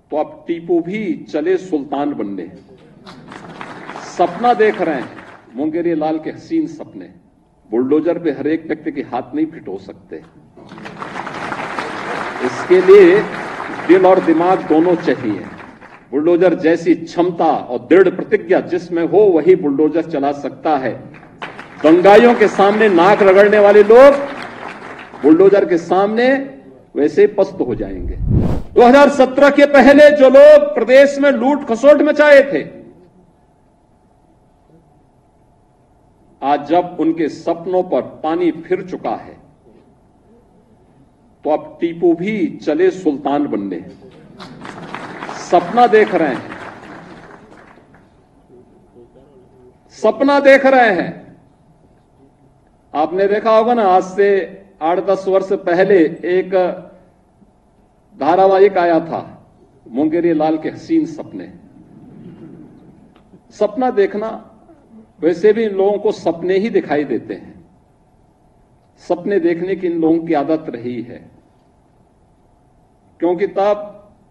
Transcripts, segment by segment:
तो अब टीपू भी चले सुल्तान बनने। सपना देख रहे हैं मुंगेरी लाल के हसीन सपने। बुलडोजर पे हर एक व्यक्ति के हाथ नहीं फिट हो सकते, इसके लिए दिल और दिमाग दोनों चाहिए। बुलडोजर जैसी क्षमता और दृढ़ प्रतिज्ञा जिसमें हो वही बुलडोजर चला सकता है। दंगाइयों के सामने नाक रगड़ने वाले लोग बुलडोजर के सामने वैसे ही पस्त हो जाएंगे। 2017 के पहले जो लोग प्रदेश में लूट खसोट मचाए थे, आज जब उनके सपनों पर पानी फिर चुका है तो अब टीपू भी चले सुल्तान बनने। सपना देख रहे हैं, सपना देख रहे हैं। आपने देखा होगा ना, आज से 8-10 वर्ष पहले एक धारावाहिक आया था मुंगेरी लाल के हसीन सपने। सपना देखना, वैसे भी इन लोगों को सपने ही दिखाई देते हैं। सपने देखने की इन लोगों की आदत रही है, क्योंकि तब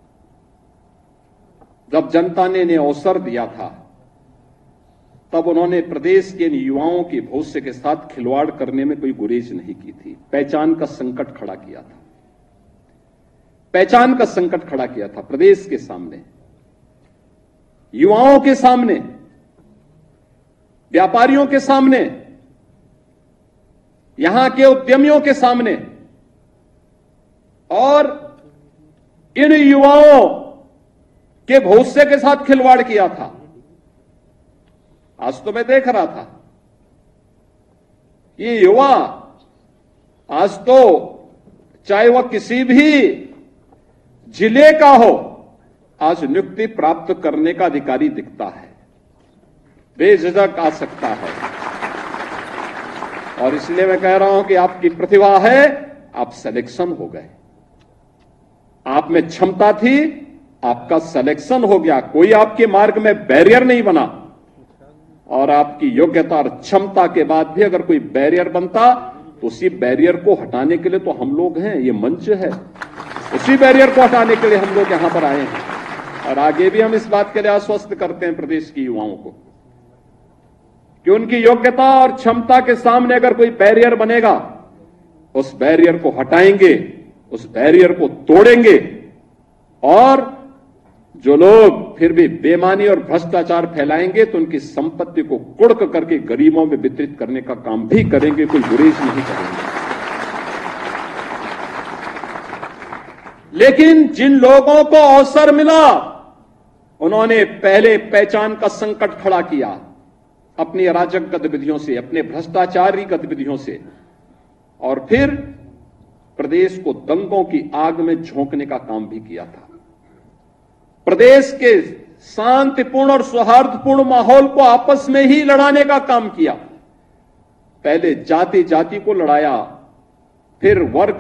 जब जनता ने इन्हें अवसर दिया था तब उन्होंने प्रदेश के युवाओं के भविष्य के साथ खिलवाड़ करने में कोई गुरेज नहीं की थी। पहचान का संकट खड़ा किया था, पहचान का संकट खड़ा किया था प्रदेश के सामने, युवाओं के सामने, व्यापारियों के सामने, यहां के उद्यमियों के सामने। और इन युवाओं के भविष्य के साथ खिलवाड़ किया था। आज तो मैं देख रहा था, ये युवा आज तो चाहे वह किसी भी जिले का हो, आज नियुक्ति प्राप्त करने का अधिकारी दिखता है, बेझिझक आ सकता है। और इसलिए मैं कह रहा हूं कि आपकी प्रतिभा है, आप सिलेक्शन हो गए। आप में क्षमता थी, आपका सिलेक्शन हो गया। कोई आपके मार्ग में बैरियर नहीं बना। और आपकी योग्यता और क्षमता के बाद भी अगर कोई बैरियर बनता तो उसी बैरियर को हटाने के लिए तो हम लोग हैं, ये मंच है, उसी बैरियर को हटाने के लिए हम लोग यहां पर आए हैं। और आगे भी हम इस बात के लिए आश्वस्त करते हैं प्रदेश के युवाओं को कि उनकी योग्यता और क्षमता के सामने अगर कोई बैरियर बनेगा, उस बैरियर को हटाएंगे, उस बैरियर को तोड़ेंगे। और जो लोग फिर भी बेईमानी और भ्रष्टाचार फैलाएंगे तो उनकी संपत्ति को कुड़क करके गरीबों में वितरित करने का काम भी करेंगे, कोई गुरेज नहीं करेंगे। लेकिन जिन लोगों को अवसर मिला, उन्होंने पहले पहचान का संकट खड़ा किया अपनी अराजक गतिविधियों से, अपने भ्रष्टाचारी गतिविधियों से, और फिर प्रदेश को दंगों की आग में झोंकने का काम भी किया था। प्रदेश के शांतिपूर्ण और सौहार्दपूर्ण माहौल को आपस में ही लड़ाने का काम किया। पहले जाति जाति को लड़ाया, फिर वर्ग,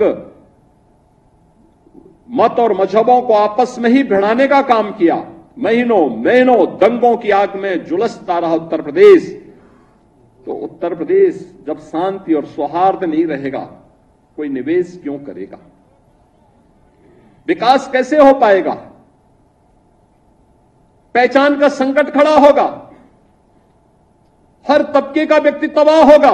मत और मजहबों को आपस में ही भिड़ाने का काम किया। महीनों महीनों दंगों की आग में झुलसता रहा उत्तर प्रदेश। तो उत्तर प्रदेश जब शांति और सौहार्द नहीं रहेगा, कोई निवेश क्यों करेगा? विकास कैसे हो पाएगा? पहचान का संकट खड़ा होगा, हर तबके का व्यक्ति तबाह होगा।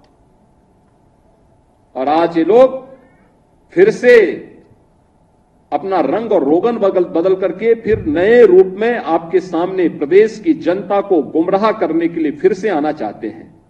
और आज ये लोग फिर से अपना रंग और रोगन बदल करके फिर नए रूप में आपके सामने प्रदेश की जनता को गुमराह करने के लिए फिर से आना चाहते हैं।